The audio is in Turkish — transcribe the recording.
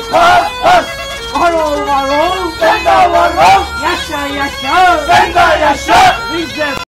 Var var. Var ol var ol. Sen de var ol. Yaşa yaşa. Sen de yaşa. Biz de